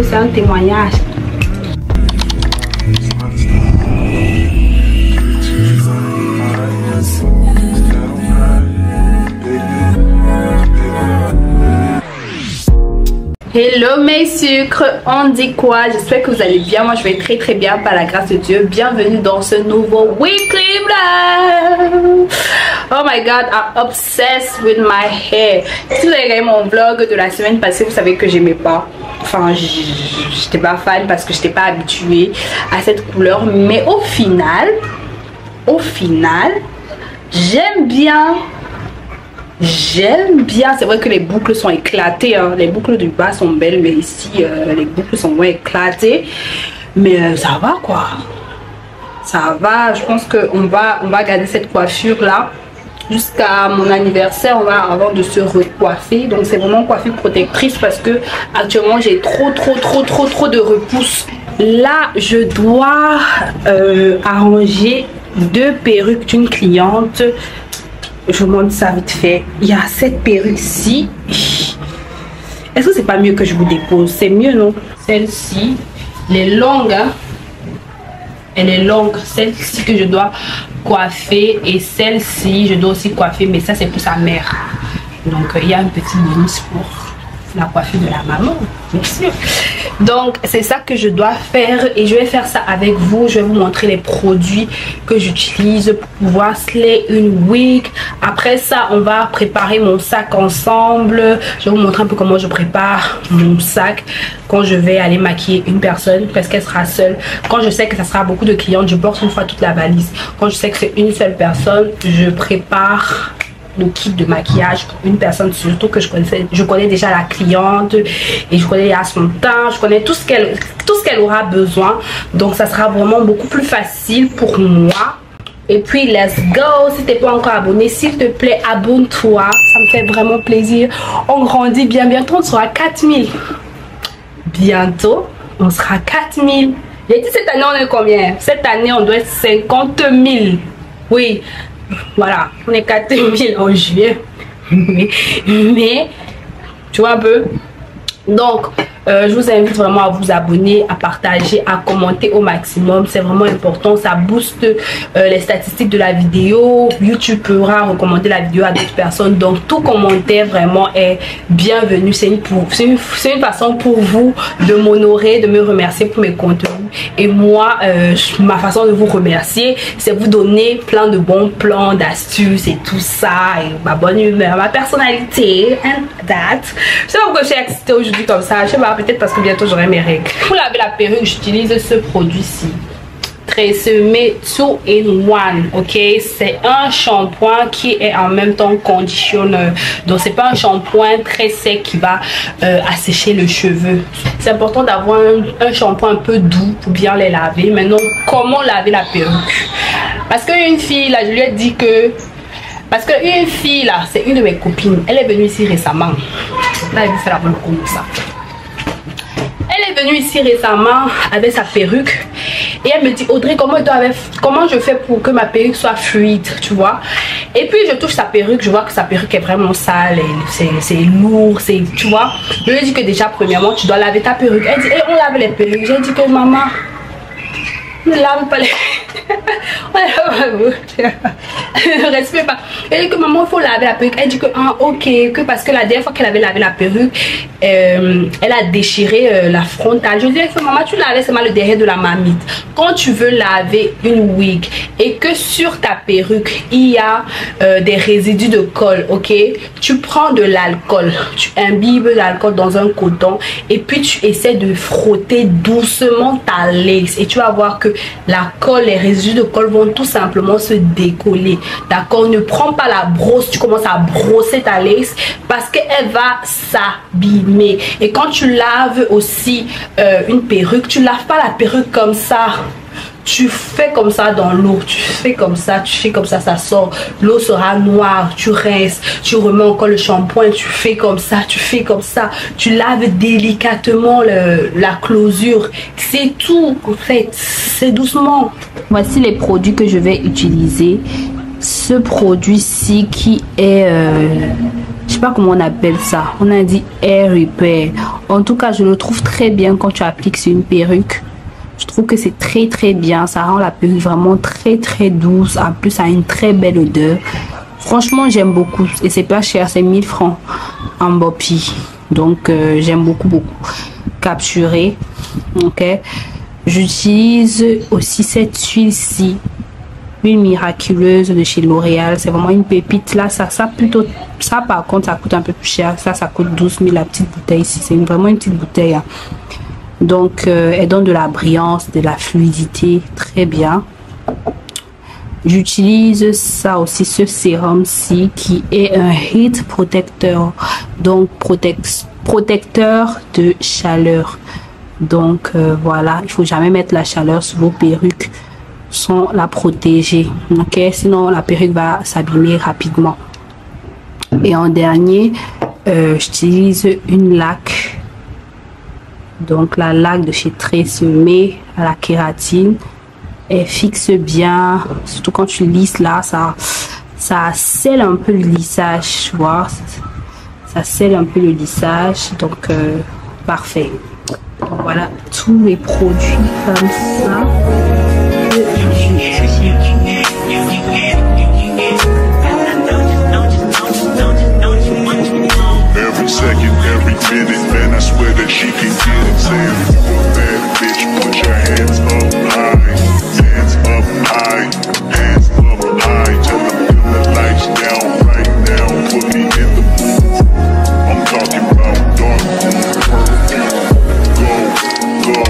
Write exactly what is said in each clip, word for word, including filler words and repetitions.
c'est un témoignage. Hello mes sucres, on dit quoi? J'espère que vous allez bien. Moi je vais très très bien par la grâce de Dieu. Bienvenue dans ce nouveau weekly vlog. Oh my god, I'm obsessed with my hair. Si vous avez regardé mon vlog de la semaine passée, vous savez que j'aimais pas. Enfin, j'étais pas fan parce que j'étais pas habituée à cette couleur. Mais au final, au final, j'aime bien. J'aime bien, c'est vrai que les boucles sont éclatées, hein. Les boucles du bas sont belles, mais ici euh, les boucles sont moins éclatées. Mais euh, ça va quoi, ça va. Je pense qu'on va, on va garder cette coiffure là jusqu'à mon anniversaire. On va avant de se recoiffer. Donc c'est vraiment coiffure protectrice parce que actuellement j'ai trop trop trop trop trop de repousse. Là je dois euh, arranger deux perruques d'une cliente. Je vous montre ça vite fait. Il y a cette perruque-ci. Est-ce que c'est pas mieux que je vous dépose? C'est mieux, non? Celle-ci, elle est longue. Hein? Elle est longue. Celle-ci que je dois coiffer. Et celle-ci, je dois aussi coiffer. Mais ça, c'est pour sa mère. Donc, il y a un petit bonus pour la coiffure de la maman, bien sûr. Donc c'est ça que je dois faire et je vais faire ça avec vous. Je vais vous montrer les produits que j'utilise pour pouvoir sceller une wig. Après ça on va préparer mon sac ensemble. Je vais vous montrer un peu comment je prépare mon sac quand je vais aller maquiller une personne parce qu'elle sera seule. Quand je sais que ça sera beaucoup de clientes, je porte une fois toute la valise. Quand je sais que c'est une seule personne, je prépare le kit de maquillage pour une personne, surtout que je connaissais, je connais déjà la cliente et je connais à son temps, je connais tout ce qu'elle tout ce qu'elle aura besoin, donc ça sera vraiment beaucoup plus facile pour moi. Et puis let's go. Si t'es pas encore abonné, s'il te plaît abonne-toi, ça me fait vraiment plaisir. On grandit bien, bientôt on sera quatre mille, bientôt on sera quatre mille. J'ai dit cette année on est combien? Cette année on doit être cinquante mille. Oui, voilà, on est quatre mille en juillet. mais, mais tu vois un peu. Donc euh, je vous invite vraiment à vous abonner, à partager, à commenter au maximum. C'est vraiment important, ça booste euh, les statistiques de la vidéo. YouTube pourra recommander la vidéo à d'autres personnes. Donc tout commentaire vraiment est bienvenu. C'est une, une, une façon pour vous de m'honorer, de me remercier pour mes contenus. Et moi, euh, ma façon de vous remercier, c'est vous donner plein de bons plans, d'astuces et tout ça. Et ma bonne humeur, ma personnalité. And that. Je sais pas pourquoi je suis excitée aujourd'hui comme ça. Je sais pas, peut-être parce que bientôt j'aurai mes règles. Pour laver la perruque, j'utilise ce produit-ci. Tresemme two in one, ok. C'est un shampoing qui est en même temps conditionneur. Donc c'est pas un shampoing très sec qui va euh, assécher le cheveu. C'est important d'avoir un, un shampoing un peu doux pour bien les laver. Maintenant, comment laver la perruque? Parce qu'une fille là, je lui ai dit que parce qu'une fille là, c'est une de mes copines. Elle est venue ici récemment. Là, elle veut faire la bonne comme ça. Elle est venue ici récemment avec sa perruque et elle me dit Audrey, comment, comment je fais pour que ma perruque soit fluide, tu vois. Et puis je touche sa perruque, je vois que sa perruque est vraiment sale, c'est lourd, c'est, tu vois. Je lui ai dit que déjà premièrement tu dois laver ta perruque. Elle dit hey, on lave les perruques. J'ai dit que maman ne lave pas les respect pas. Elle dit que maman il faut laver la perruque. Elle dit que ah, ok, que parce que la dernière fois qu'elle avait lavé la perruque euh, elle a déchiré euh, la frontale. Je lui ai dit que maman tu lavais seulement le derrière de la marmite. Quand tu veux laver une wig et que sur ta perruque il y a euh, des résidus de colle, ok, tu prends de l'alcool, tu imbibes l'alcool dans un coton et puis tu essaies de frotter doucement ta lace et tu vas voir que la colle, les résidus de colle vont tout simplement se décoller. D'accord, ne prends pas la brosse, tu commences à brosser ta lace parce qu'elle va s'abîmer. Et quand tu laves aussi euh, une perruque, tu laves pas la perruque comme ça. Tu fais comme ça dans l'eau, tu fais comme ça, tu fais comme ça, ça sort. L'eau sera noire, tu rinces, tu remets encore le shampoing, tu fais comme ça, tu fais comme ça. Tu laves délicatement le, la closure. C'est tout, en fait, c'est doucement. Voici les produits que je vais utiliser. Ce produit-ci qui est... Euh, je sais pas comment on appelle ça. On a dit hair repair. En tout cas, je le trouve très bien quand tu appliques sur une perruque. Je trouve que c'est très très bien. Ça rend la perruque vraiment très très douce. En plus, ça a une très belle odeur. Franchement, j'aime beaucoup. Et c'est pas cher, c'est mille francs en Bopi. Donc, euh, j'aime beaucoup beaucoup. Capturé. Ok. J'utilise aussi cette huile-ci. Une miraculeuse de chez L'Oréal. C'est vraiment une pépite. Là, ça, ça plutôt... Ça, par contre, ça coûte un peu plus cher. Ça, ça coûte douze mille la petite bouteille ici. C'est vraiment une petite bouteille. Hein. Donc, euh, elle donne de la brillance, de la fluidité. Très bien. J'utilise ça aussi, ce sérum-ci, qui est un heat protecteur. Donc, protect, protecteur de chaleur. Donc, euh, voilà. Il faut jamais mettre la chaleur sur vos perruques sans la protéger. Ok? Sinon, la perruque va s'abîmer rapidement. Et en dernier, euh, j'utilise une laque. Donc, la laque de chez Tresemmé à la kératine. Elle fixe bien, surtout quand tu lisses là, ça, ça scelle un peu le lissage, tu vois. Ça scelle un peu le lissage, donc euh, parfait. Donc, voilà tous les produits comme ça. Every second, every minute, man, I swear that she can get it. Saying you a bad bitch, put your hands up high, hands up high, hands up high. Tell them dim the lights down right now, put me in the mood. I'm talking about dark perfume. Go,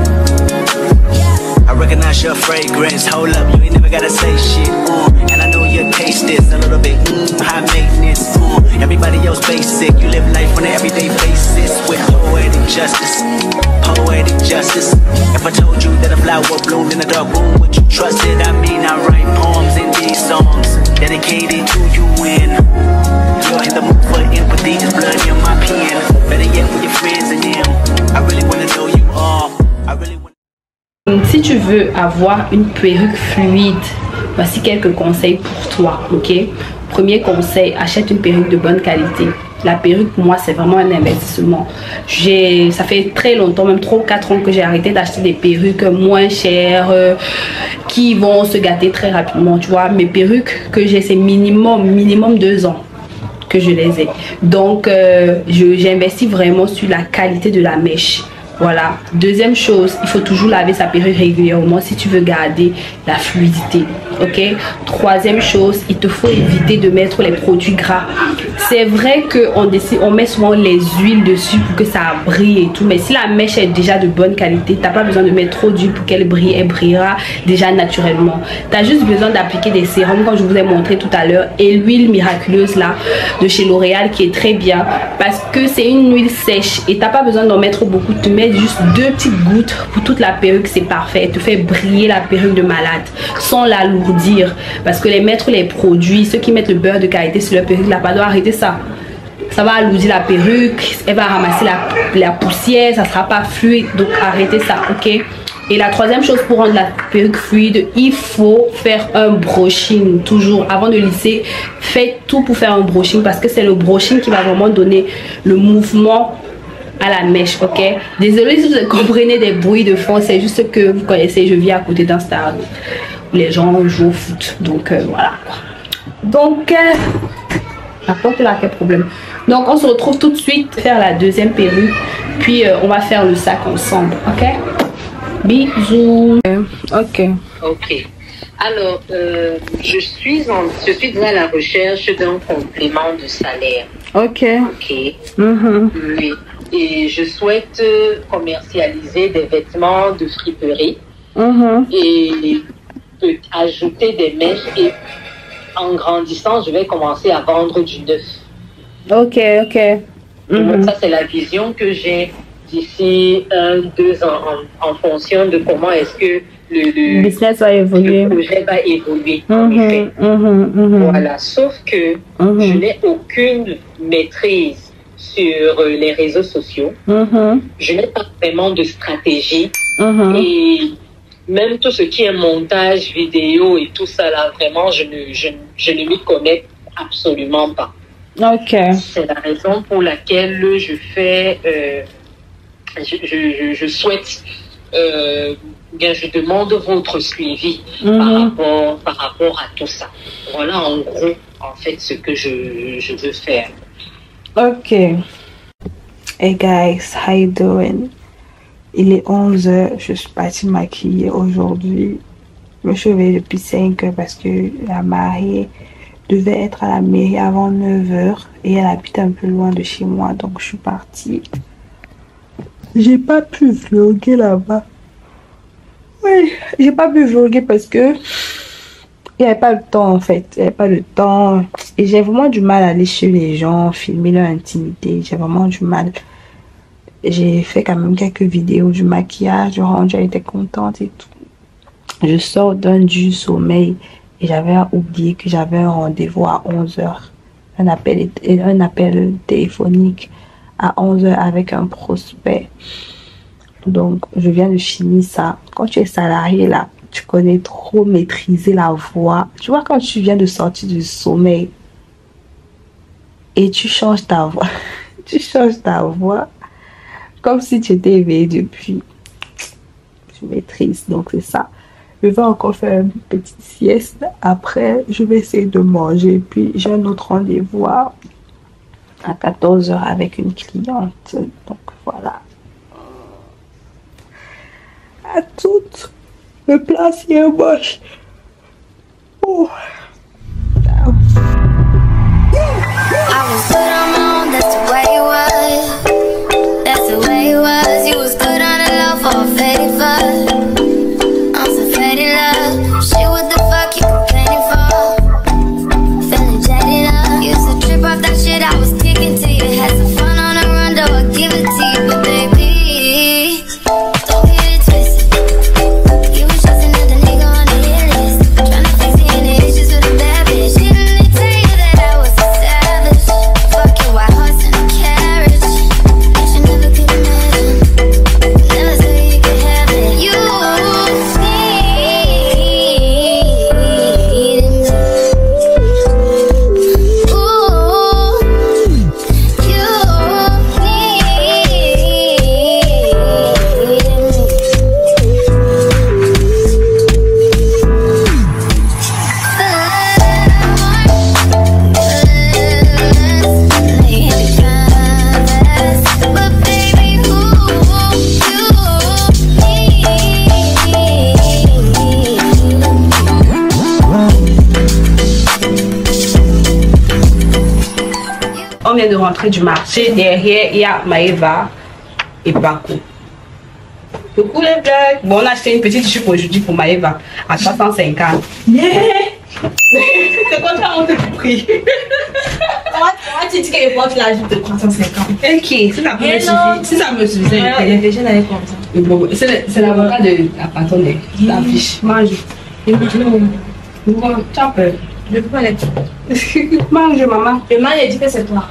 go. I recognize your fragrance. Hold up, you ain't never gotta say shit. Uh, and I know your taste is a little bit mm, high maintenance. Uh, everybody else basic. You live life on an everyday basis with poetic justice. Poetic justice. If I told you that a flower bloomed in a dark room, would you trust it? I mean, I write poems in these songs dedicated to you. And you're in the mood for empathy. Just blood in my pen. Better yet, with your friends and them. I really wanna know you all. I really wanna. Si tu veux avoir une perruque fluide, voici quelques conseils pour toi, ok? Premier conseil, achète une perruque de bonne qualité. La perruque, pour moi, c'est vraiment un investissement. J'ai, ça fait très longtemps, même trois ou quatre ans que j'ai arrêté d'acheter des perruques moins chères euh, qui vont se gâter très rapidement, tu vois. Mes perruques que j'ai, c'est minimum, minimum deux ans que je les ai. Donc, euh, j'investis vraiment sur la qualité de la mèche. Voilà. Deuxième chose, il faut toujours laver sa perruque régulièrement si tu veux garder la fluidité. Ok. Troisième chose, il te faut éviter de mettre les produits gras. C'est vrai qu'on décide, on met souvent les huiles dessus pour que ça brille et tout, mais si la mèche est déjà de bonne qualité, t'as pas besoin de mettre trop d'huile pour qu'elle brille. Elle brillera déjà naturellement. Tu as juste besoin d'appliquer des sérums comme je vous ai montré tout à l'heure et l'huile miraculeuse là de chez L'Oréal qui est très bien parce que c'est une huile sèche et t'as pas besoin d'en mettre beaucoup. Tu mets juste deux petites gouttes pour toute la perruque, c'est parfait. Elle te fait briller la perruque de malade sans l'alourdir parce que les mettre les produits, ceux qui mettent le beurre de qualité sur leur perruque, la pas doit arrêter ça. Ça va alourdir la perruque, elle va ramasser la, la poussière, ça sera pas fluide, donc arrêtez ça, ok? Et la troisième chose pour rendre la perruque fluide, il faut faire un brushing toujours avant de lisser. Faites tout pour faire un brushing parce que c'est le brushing qui va vraiment donner le mouvement à la mèche, ok? Désolée si vous comprenez des bruits de fond, c'est juste que vous connaissez, je vis à côté d'un stade où les gens jouent au foot, donc euh, voilà. Donc, euh, n'importe là, quel problème. Donc, on se retrouve tout de suite faire la deuxième perruque, puis euh, on va faire le sac ensemble, ok? Bisous. Ok. Ok. Alors, euh, je suis en, je suis à la recherche d'un complément de salaire. Ok. Ok. Mm-hmm. Oui. Et je souhaite commercialiser des vêtements de friperie Mm-hmm. et euh, ajouter des mèches. Et en grandissant, je vais commencer à vendre du neuf. Ok, ok. Donc, Mm-hmm. ça, c'est la vision que j'ai d'ici un, deux ans en, en fonction de comment est-ce que le, le, Le business va évoluer. le projet va évoluer. En Mm-hmm. effet. Mm-hmm. Mm-hmm. Voilà, sauf que Mm-hmm. je n'ai aucune maîtrise sur euh, les réseaux sociaux. Mm-hmm. Je n'ai pas vraiment de stratégie. Mm-hmm. Et même tout ce qui est montage vidéo et tout ça là, vraiment, je ne, je, je ne m'y connais absolument pas. Ok. C'est la raison pour laquelle je fais, euh, je, je, je souhaite, euh, bien, je demande votre suivi Mm-hmm. par rapport, par rapport à tout ça. Voilà en gros, en fait, ce que je, je veux faire. Ok. Hey guys, how you doing? Il est onze heures, je suis partie maquiller aujourd'hui. Je me suis réveillée depuis cinq heures parce que la mariée devait être à la mairie avant neuf heures et elle habite un peu loin de chez moi, donc je suis partie. J'ai pas pu vlogger là-bas. Oui, j'ai pas pu vlogger parce que il n'y avait pas le temps en fait, il n'y avait pas le temps et j'ai vraiment du mal à aller chez les gens, filmer leur intimité, j'ai vraiment du mal. J'ai fait quand même quelques vidéos du maquillage, du rendu, elle était contente et tout. Je sors d'un du sommeil et j'avais oublié que j'avais un rendez-vous à onze heures. Un appel, un appel téléphonique à onze heures avec un prospect. Donc, je viens de finir ça. Quand tu es salarié là, tu connais trop maîtriser la voix. Tu vois, quand tu viens de sortir du sommeil et tu changes ta voix, tu changes ta voix comme si tu étais éveillé depuis. Tu maîtrises, donc c'est ça. Je vais encore faire une petite sieste. Après, je vais essayer de manger. Puis, j'ai un autre rendez-vous à quatorze heures avec une cliente. Donc, voilà. À toutes. Le plat, c'est un moche. Oh. I was good on my own, that's the way it was. That's the way it was. You was good on the low for a favor. I'm so faded love. Shit, what the fuck you complaining for? Feeling jaded up. Used to trip off that shit I was kicking to you. Had some fun on the run, though I give it to you. But baby, don't get it twisted. You was just another nigga on the hit list. Tryna fix any issues with a bad bitch. Didn't they tell you that I was a savage? Fuck your white horse and a carriage. Bitch, you never could imagine. Never said you could have it. You On vient de rentrer du marché. Derrière, il y a Maëva et Bakou. Coucou les blagues. Bon, on a acheté une petite jupe aujourd'hui pour Maëva à trois cent cinquante. Yeah! C'est quoi ça, on te prie? Moi, tu dis que porte la jupe de trois cent cinquante. Ok, si ça me suffit. Si ça me suffit. Les végés n'allaient comme ça. Bon, c'est l'avocat de la patronne de la fiche. Mange. Bon, tu as peur. Je peux pas les dire. Mange, maman. Demain, il a dit que c'est toi.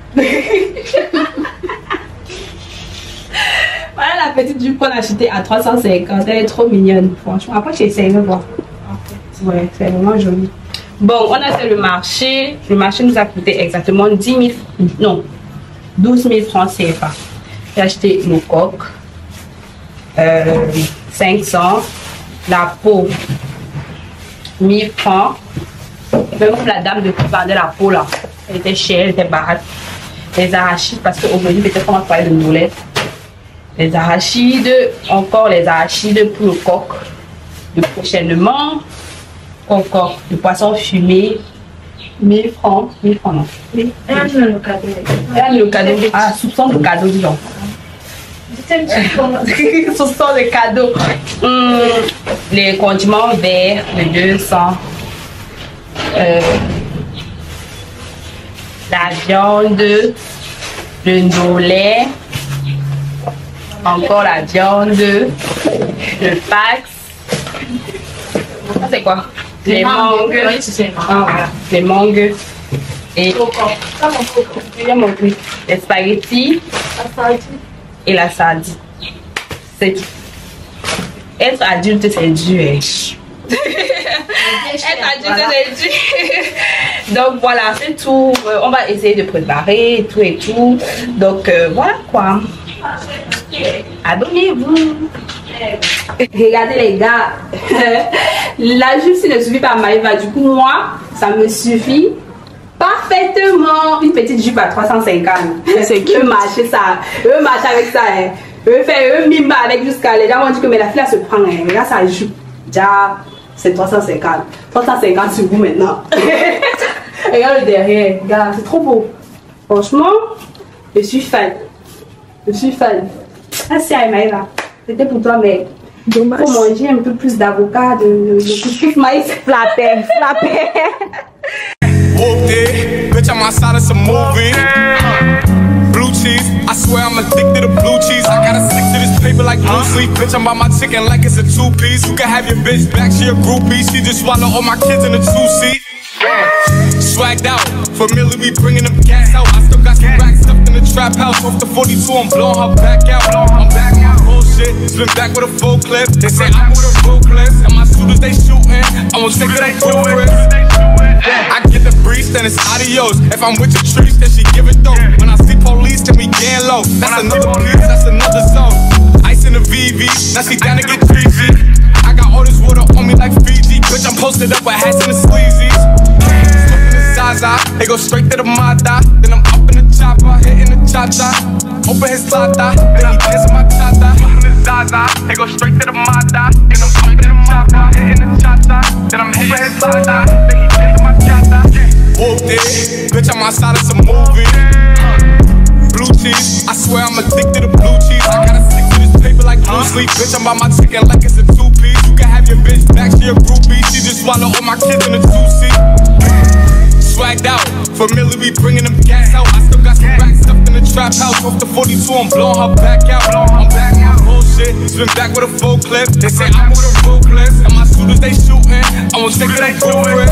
Voilà la petite jupe qu'on a achetée à trois cent cinquante. Elle est trop mignonne, franchement. Après, j'essaie de voir. Ouais, c'est vraiment joli. Bon, on a fait le marché. Le marché nous a coûté exactement dix mille, non, douze mille francs C F A. J'ai acheté le coq, euh, cinq cents, la peau, mille francs. Même la dame de qui vendait la peau là, elle était chère, elle était barate. Les arachides, parce qu'aujourd'hui, peut-être qu'on va parler de boulettes. Les arachides, encore les arachides pour le coq. De prochainement, encore le poisson fumé, mille francs, mille francs non. Oui, elle a mis le cadeau. Elle a mis le cadeau, ah, soupçon de cadeau, disons. Soupçon de cadeau. Hum, les condiments verts de deux cents. Euh, la viande, le nolet, encore la viande, le pax. Ça c'est quoi? Les mangues. Ah, voilà. Les mangues. Et les spaghettis et la sardine. C'est tout. Être adulte, c'est dur. Être adulte, c'est dur. Donc voilà, c'est tout. Euh, on va essayer de préparer et tout et tout. Donc euh, voilà quoi. Abonnez-vous. Regardez les gars. La jupe ne suffit pas à Maïva. Du coup moi, ça me suffit parfaitement. Une petite jupe à trois cent cinquante. C'est que marcher ça. Eux marcher avec ça. Hein. Eux faire eux mime avec jusqu'à les gens vont dire que mais la fille elle se prend. Hein. Regarde sa jupe. Déjà c'est trois cent cinquante. trois cent cinquante sur vous maintenant. Regarde le derrière. Regarde, c'est trop beau. Franchement, je suis fan. Je suis fan. Merci Maïva. C'était pour toi, mais dommage. Faut manger un peu plus d'avocat, de, de couscous maïs. Flappé, flappé. Whooped it, bitch, I'm outside of some movie. Blue cheese, I swear I'm addicted to blue cheese. I gotta stick to this paper like blue sleep. Bitch, I'm by my chicken like it's a two piece. You can have your bitch back, she a groupie. She just swallow all my kids in a two seat. Swagged out, familiar, we bringing them gas out. I still got some racks stuffed in the trap house. Off the forty-two, I'm blowing her back out. I'm back out, bullshit. Spin back with a full clip. They say I'm with a ruthless. And my shooters, they shooting. I won't take it, they ruthless. I get the breeze, then it's adios. If I'm with your trees, then she give it though. When I see police, then we gang low. That's another piece, that's another zone. Ice in the V V, now she down to get three G. I got all this water on me like Fiji. Bitch, I'm posted up with hats and the sleazies. Zaza, they go straight to the Mata. Then I'm up in the chopper, hitting the cha-cha. Open his plata, then he dancing my cha-cha. Up in the Zaza, they go straight to the Mata. Then I'm up in the chopper, hitting the cha-cha. Then I'm hitting his plata, then he dancing my cha-cha. Whooped it, bitch, I'm outside of some movie. Blue cheese, I swear I'm addicted to blue cheese. I gotta stick to this paper like blue sleep. Bitch, I'm by my chicken like it's a two piece. You can have your bitch back, she a groupie. She just swallow all my kids in a two seat. Swagged out, familiar, we bringing them gas out. I still got some racks stuffed in the trap house. Off the forty-two, I'm blowing her back out. I'm back out, bullshit. Spin back with a full clip. They say I'm with a ruthless. And my shooters, they shooting. I won't take it, they ruthless.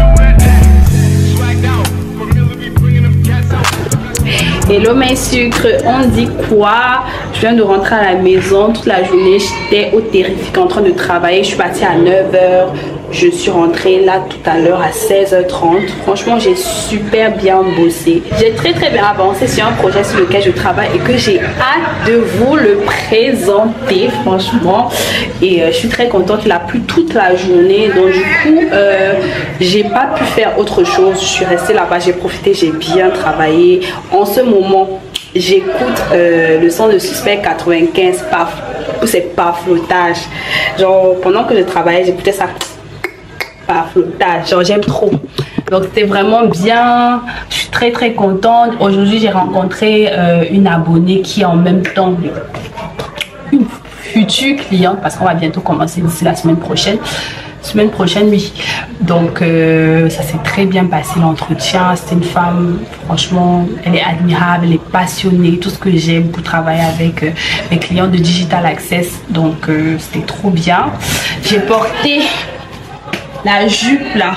Swagged out, familiar, we bringing them gas out. Hello mes sucres, on dit quoi? Je viens de rentrer à la maison toute la journée, j'étais au terrifique en train de travailler, je suis partie à neuf heures, je suis rentrée là tout à l'heure à seize heures trente. Franchement j'ai super bien bossé, j'ai très très bien avancé sur un projet sur lequel je travaille et que j'ai hâte de vous le présenter franchement. Et euh, je suis très contente, il a plu toute la journée, donc du coup euh, j'ai pas pu faire autre chose, je suis restée là-bas, j'ai profité, j'ai bien travaillé. En ce moment j'écoute euh, le son de Suspect quatre-vingt-quinze, paf, c'est pas flottage. Genre pendant que je travaillais j'écoutais ça, pas flottage, genre j'aime trop. Donc c'était vraiment bien, je suis très très contente. Aujourd'hui j'ai rencontré euh, une abonnée qui est en même temps une future cliente parce qu'on va bientôt commencer d'ici la semaine prochaine. Semaine prochaine, oui. Donc euh, ça s'est très bien passé l'entretien. C'était une femme, franchement, elle est admirable, elle est passionnée, tout ce que j'aime pour travailler avec euh, mes clients de Digital Access. Donc euh, c'était trop bien. J'ai porté la jupe là,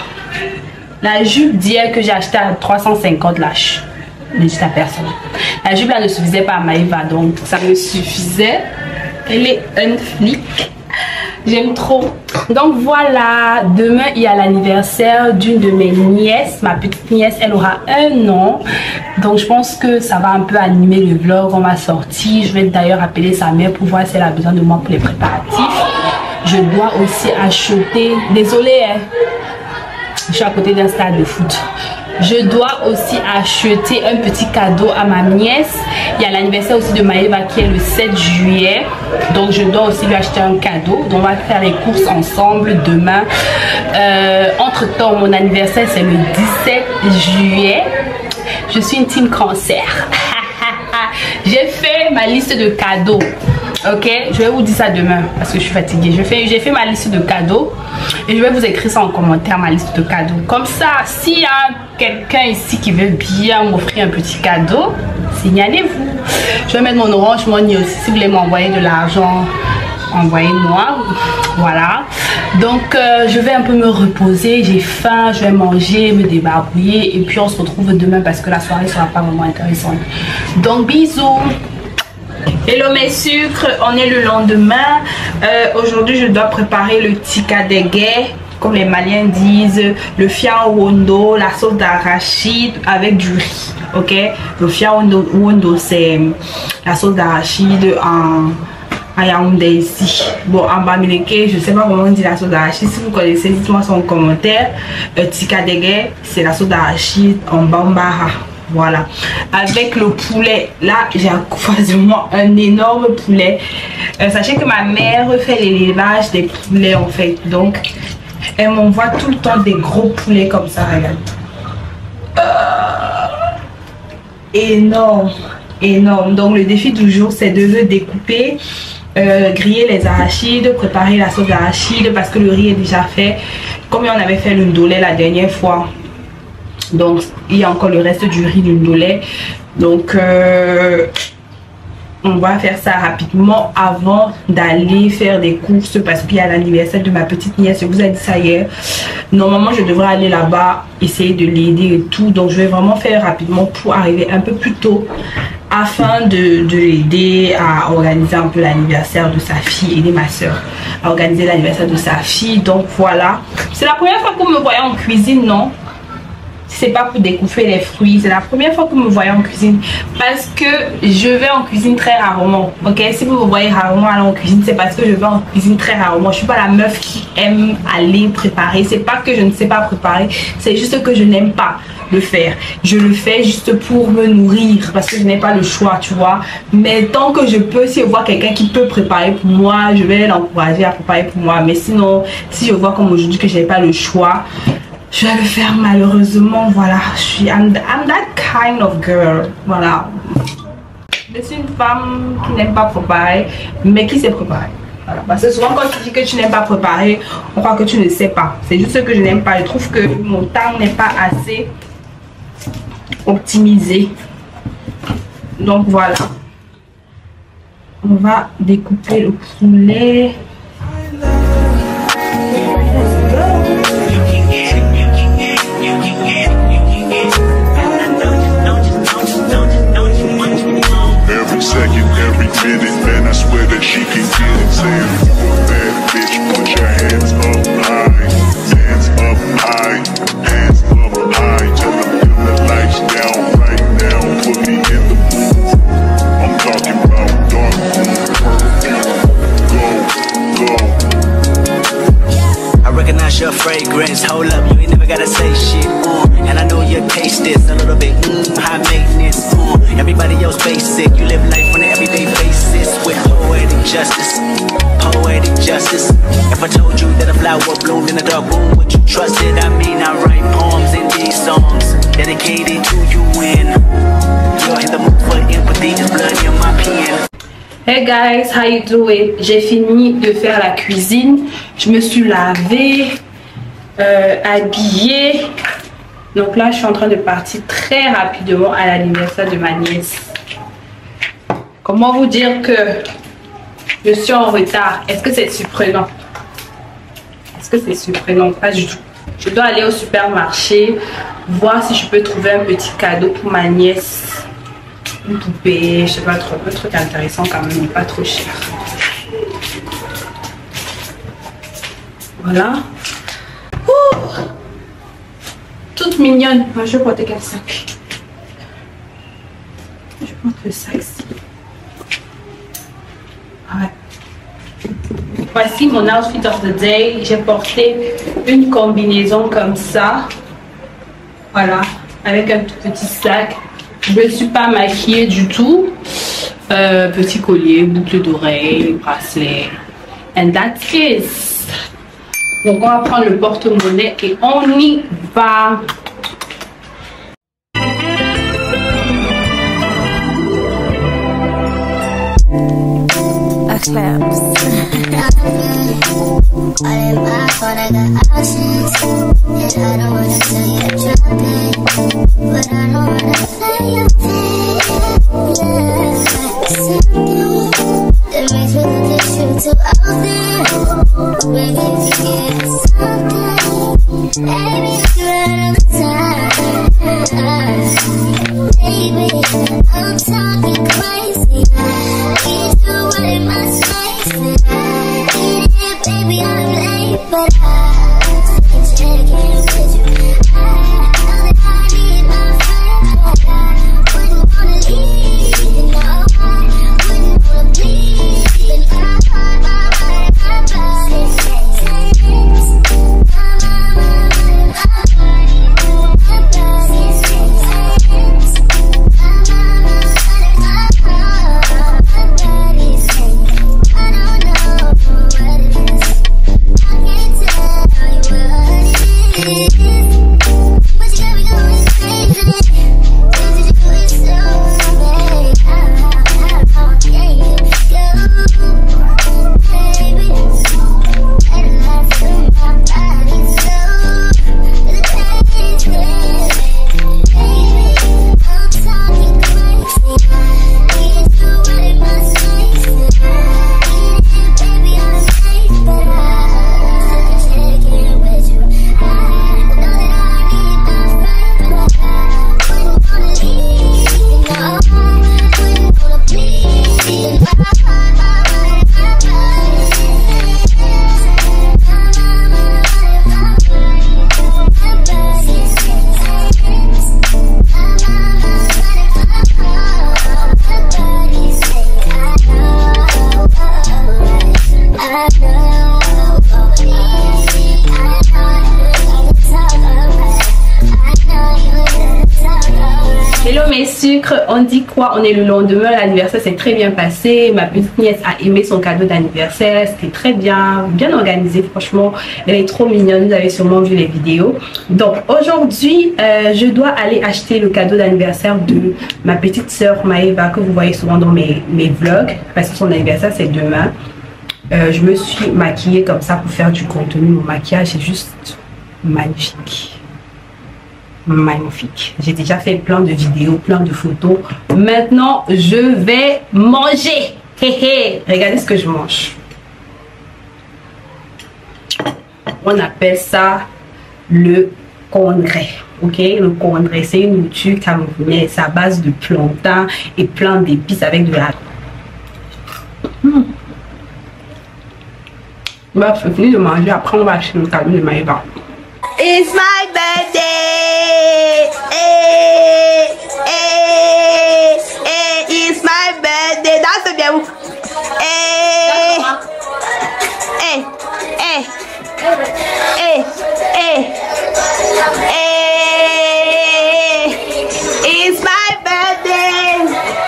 la jupe d'hier que j'ai acheté à trois cent cinquante lâches. Ne dis à personne. La jupe là ne suffisait pas à Maïva, donc ça me suffisait. Elle est un flic. J'aime trop. Donc voilà, demain il y a l'anniversaire d'une de mes nièces. Ma petite nièce, elle aura un an. Donc je pense que ça va un peu animer le vlog. On va sortir. Je vais d'ailleurs appeler sa mère pour voir si elle a besoin de moi pour les préparatifs. Je dois aussi acheter... Désolée, hein. Je suis à côté d'un stade de foot. Je dois aussi acheter un petit cadeau à ma nièce. Il y a l'anniversaire aussi de Maëva qui est le sept juillet. Donc je dois aussi lui acheter un cadeau. Donc on va faire les courses ensemble demain. Euh, entre temps, mon anniversaire c'est le dix-sept juillet. Je suis une team cancer. J'ai fait ma liste de cadeaux. Ok, je vais vous dire ça demain parce que je suis fatiguée. J'ai fait, j'ai fait ma liste de cadeaux et je vais vous écrire ça en commentaire, ma liste de cadeaux. Comme ça, s'il y a quelqu'un ici qui veut bien m'offrir un petit cadeau, signalez-vous. Je vais mettre mon Orange Money aussi. Si vous voulez m'envoyer de l'argent, envoyez-moi. Voilà. Donc, euh, je vais un peu me reposer. J'ai faim, je vais manger, me débarbouiller et puis on se retrouve demain parce que la soirée sera pas vraiment intéressante. Donc, bisous. Hello mes sucres, on est le lendemain. euh, Aujourd'hui je dois préparer le tikka dégué. comme les Maliens disent, le fiaondo, la sauce d'arachide avec du riz. Ok, le fiaondo c'est la sauce d'arachide en à Yaoundé ici. Bon, en Bamileke, je sais pas comment on dit la sauce d'arachide. Si vous connaissez, dites-moi en commentaire. Euh, Tikadege, c'est la sauce d'arachide en Bambara. Voilà. Avec le poulet, là, j'ai à face de moi un énorme poulet. Euh, sachez que ma mère fait l'élevage des poulets en fait. Donc, elle m'envoie tout le temps des gros poulets comme ça, regarde. Euh, énorme, énorme. Donc, le défi du jour, c'est de le découper. Euh, griller les arachides, préparer la sauce d'arachide parce que le riz est déjà fait comme on avait fait le ndolé la dernière fois. Donc il y a encore le reste du riz du ndolé. Donc euh, on va faire ça rapidement avant d'aller faire des courses parce qu'il y a l'anniversaire de ma petite nièce. Je vous ai dit ça hier. Normalement je devrais aller là-bas essayer de l'aider et tout. Donc je vais vraiment faire rapidement pour arriver un peu plus tôt afin de, de l'aider à organiser un peu l'anniversaire de sa fille, aider ma soeur à organiser l'anniversaire de sa fille. Donc voilà, c'est la première fois que vous me voyez en cuisine, non? C'est pas pour découper les fruits, c'est la première fois que vous me voyez en cuisine parce que je vais en cuisine très rarement. Ok, si vous me voyez rarement aller en cuisine, c'est parce que je vais en cuisine très rarement. Je suis pas la meuf qui aime aller préparer. C'est pas que je ne sais pas préparer, c'est juste que je n'aime pas le faire. Je le fais juste pour me nourrir parce que je n'ai pas le choix, tu vois. Mais tant que je peux, si je vois quelqu'un qui peut préparer pour moi, je vais l'encourager à préparer pour moi. Mais sinon, si je vois comme aujourd'hui que je n'ai pas le choix, je vais le faire malheureusement. Voilà, je suis I'm, I'm that kind of girl. Voilà, je suis une femme qui n'aime pas préparer mais qui sait préparer. Voilà. Parce que souvent quand tu dis que tu n'aimes pas préparer, on croit que tu ne sais pas. C'est juste que je n'aime pas. Je trouve que mon temps n'est pas assez optimisé. Donc voilà, on va découper le poulet. Every second, every minute, man, I swear that she can get it. Saying, you a bad bitch, put your hands up high, hands up high, hands up high. Tell them dim the lights down right now, put me in the mood. I'm talking about dark mood, go, go. I recognize your fragrance, hold up, you ain't never gotta say shit, uh, and I know your taste is a little bit, mm, high maintenance, uh, everybody else basic, you live life on an everyday basis, with poetic justice, poetic justice. If I told you that a flower bloomed in a dark room, would you trust it? I mean, I write poems in these songs, dedicated to you, and you're in the mood for empathy, just blood in my pen. Hey guys, how you doing? J'ai fini de faire la cuisine. Je me suis lavée, euh, habillée. Donc là, je suis en train de partir très rapidement à l'anniversaire de ma nièce. Comment vous dire que je suis en retard? Est-ce que c'est surprenant? Est-ce que c'est surprenant? Pas du tout. Je dois aller au supermarché, voir si je peux trouver un petit cadeau pour ma nièce. Une poupée, je sais pas trop, un truc intéressant quand même, mais pas trop cher. Voilà. Ouh, toute mignonne. Moi, je vais porter quel sac? Je vais porter le sac ici. Ouais. Voici mon outfit of the day. J'ai porté une combinaison comme ça. Voilà, avec un tout petit sac. Je ne suis pas maquillée du tout. Euh, petit collier, boucle d'oreille, bracelet. And that's it. Donc on va prendre le porte-monnaie et on y va. I'm talking crazy. You do what it must make me. Baby, I'm late, but I mes sucres, on dit quoi? On est le lendemain, l'anniversaire s'est très bien passé. Ma petite nièce a aimé son cadeau d'anniversaire, c'était très bien, bien organisé, franchement. Elle est trop mignonne, vous avez sûrement vu les vidéos. Donc aujourd'hui, euh, je dois aller acheter le cadeau d'anniversaire de ma petite soeur Maëva, que vous voyez souvent dans mes, mes vlogs, parce que son anniversaire c'est demain. Euh, je me suis maquillée comme ça pour faire du contenu. Mon maquillage est juste magnifique. Magnifique. J'ai déjà fait plein de vidéos, plein de photos. Maintenant, je vais manger. Hé hé. Regardez ce que je mange. On appelle ça le congret. Ok, le congret, c'est une nourriture camerounaise. C'est à base de plantain et plein d'épices avec de la... Mmh. Bah, c'est fini de manger. Après, on va acheter le cadeau de Maëva. It's my birthday. Hey, hey, hey, it's my birthday. Danse bien. Hey, hey, hey, hey, hey, hey, it's my birthday.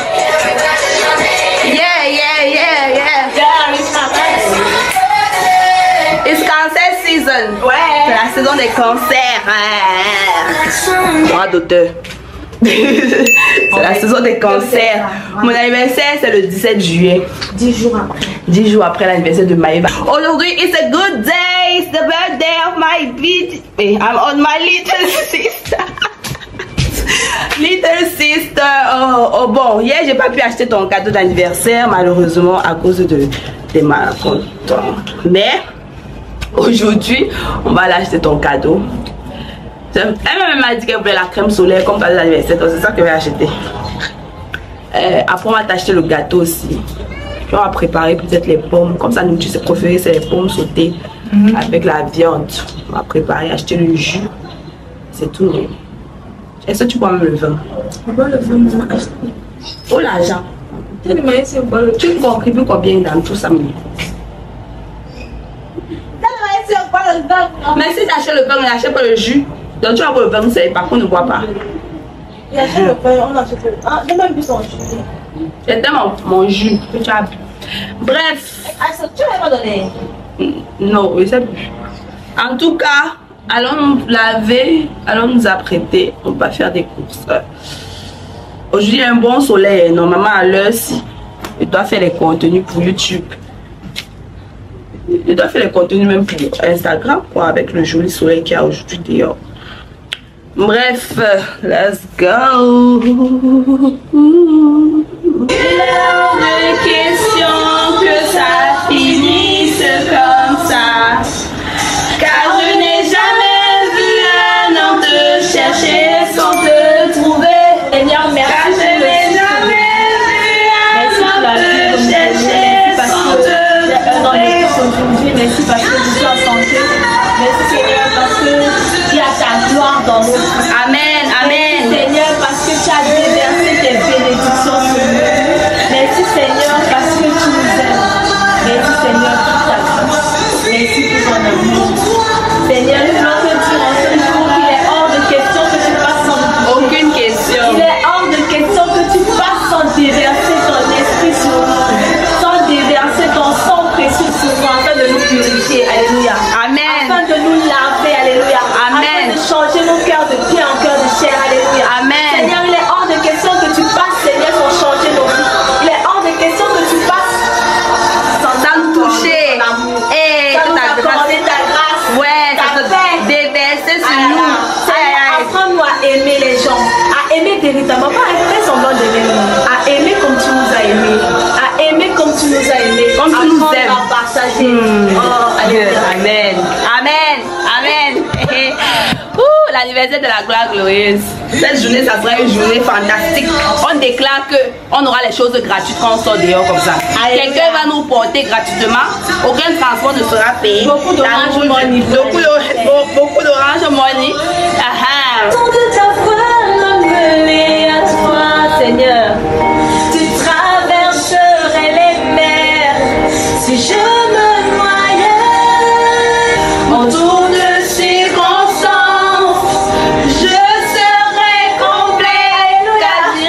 Yeah, yeah, yeah, yeah. Yeah, it's my birthday. It's cancer season. Ouais. C'est la saison des cancers. Droit d'auteur. C'est la saison des cancers. Mon anniversaire c'est le dix-sept juillet. dix jours après. dix jours après l'anniversaire de Maëva. Aujourd'hui, it's a good day. It's the birthday of my big... I'm on my little sister. Little sister. Oh, oh bon, hier j'ai pas pu acheter ton cadeau d'anniversaire malheureusement à cause de des malcontents. Mais aujourd'hui, on va l'acheter ton cadeau. Elle m'a dit qu'elle voulait la crème solaire comme cadeau d'anniversaire, donc c'est ça que je vais acheter. Euh, après, on va t'acheter le gâteau aussi. Puis on va préparer peut-être les pommes. Comme ça, nous, tu sais préférer, c'est les pommes sautées mm-hmm. avec la viande. On va préparer, acheter le jus. C'est tout. Est-ce que tu bois même le vin? On va le vin, on va acheter. Oh l'argent. Tu contribues combien dans tout ça? Mais si tu achètes le vin, on n'achète pas le jus. Donc tu vas boire le vin, c'est par contre ne bois pas. Il achète le vin, on achète le vin. Ah, j'ai même bu son jus. C'était mon, mon jus que tu as bu. Bref. Ah, tu m'as pas donné? Non, oui, c'est bu. En tout cas, allons nous laver, allons nous apprêter. On va faire des courses. Aujourd'hui, il y a un bon soleil. Normalement, à l'heure-ci, je dois faire les contenus pour YouTube. Je dois faire les contenus même pour Instagram, quoi, avec le joli soleil qu'il y a aujourd'hui dehors. Bref, let's go. Il est hors de question que ça finisse comme ça, car je n'ai jamais vu un homme te chercher sans te trouver. Seigneur, merci. Car je n'ai jamais vu un homme te chercher sans te trouver. Aujourd'hui, merci parce que je suis en santé. Merci Seigneur parce que tu as ta gloire dans nos vies. Amen, amen. Merci Seigneur parce que tu as déversé tes bénédictions sur nous. Merci Seigneur parce que tu nous aimes. Merci Seigneur pour ta grâce. Merci pour ton amour. Seigneur, nous voulons te dire en ce jour qu'il est hors de question que tu passes sans nous. Aucune question. Il est hors de question que tu passes sans déverser ton esprit sur nous. Sans déverser ton sang précieux sur nous afin de nous purifier. Alléluia. Amen. Afin de nous laver. Alléluia. Amen. Afin de changer nos cœurs de pierre en cœur de chair. Alléluia. Amen. Seigneur, il est hors de question que tu passes, Seigneur, sans changer nos vies. Il est hors de question que tu passes sans, sans nous toucher. Et sans nous accorder ta grâce. Ouais, ta ça paix. Déverser sur Ah, nous. Seigneur, apprends-nous à aimer les gens. À aimer véritablement. Pas à faire semblant d'aimer. À aimer comme tu nous as aimés. À aimer comme tu nous as aimés. Comme tu nous Apprendre aimes. à partager. Hmm. Oh, alléluia. Amen. Amen. Amen. L'anniversaire de la gloire glorieuse. Cette journée, ça sera une journée fantastique. On déclare que on aura les choses gratuites quand on sort dehors comme ça. Quelqu'un va nous porter gratuitement. Aucun transport ne sera payé. Beaucoup d'orange money. Beaucoup de- beaucoup d'orange money. Ah, ah. De t'avoir amené à toi, Seigneur, tu traverserais les mers. Si je me noyais en tour de circonstances, je serais complet, car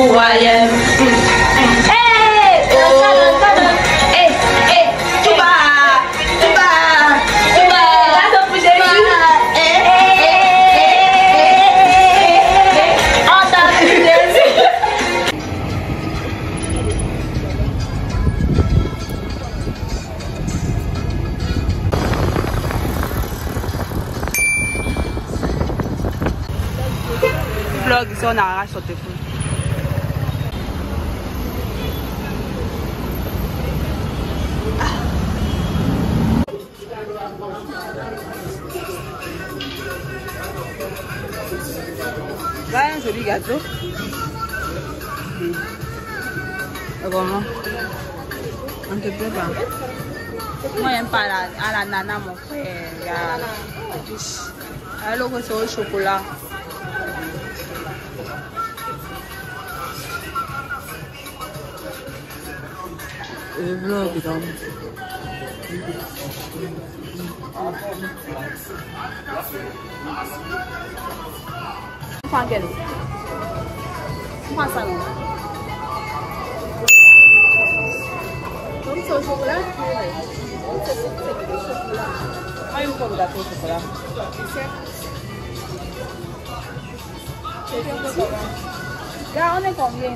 royaume. Hey, oh, hey, hey, tu vas, tu vas, tu vas, attends pour Jésus. Hey, hey, attends pour Jésus. Vlog, ici on arrache son téléphone. Voilà un joli gâteau. Vraiment. On te plaît pas. Moi j'aime pas la, à la nana mon frère. Il y a l'autre c'est au chocolat. Le vlog donc. Prends quel? Prends ça non? Comme c'est au chocolat? Prends une pomme gâteau au chocolat. Là on est combien?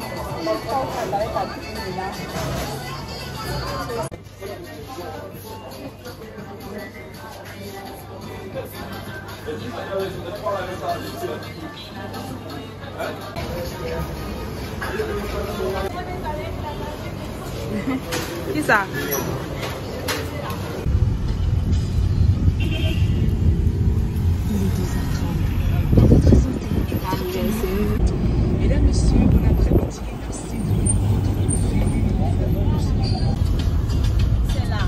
Qui ça? Mesdames, Messieurs, bon après-midi. Merci de C'est là.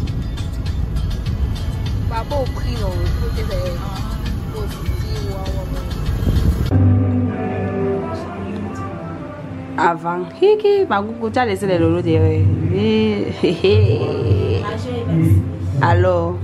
Par rapport au prix, non. Il faut que c'est avant. Hiki, ma coucou, tu as laissé les lolos derrière. Alors.